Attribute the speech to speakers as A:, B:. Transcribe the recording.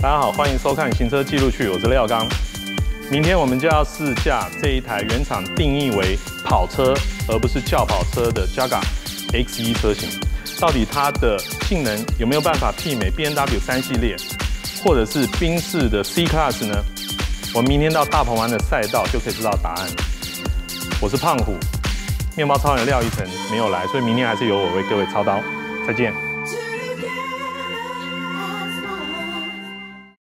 A: 大家好，欢迎收看《行车记录器》，我是廖刚。明天我们就要试驾这一台原厂定义为跑车而不是轿跑车的 Jaguar X1车型，到底它的性能有没有办法媲美 BMW 3系列，或者是宾士的 C Class 呢？我们明天到大鹏湾的赛道就可以知道答案。我是胖虎，面包超人廖一成没有来，所以明天还是由我为各位操刀。再见。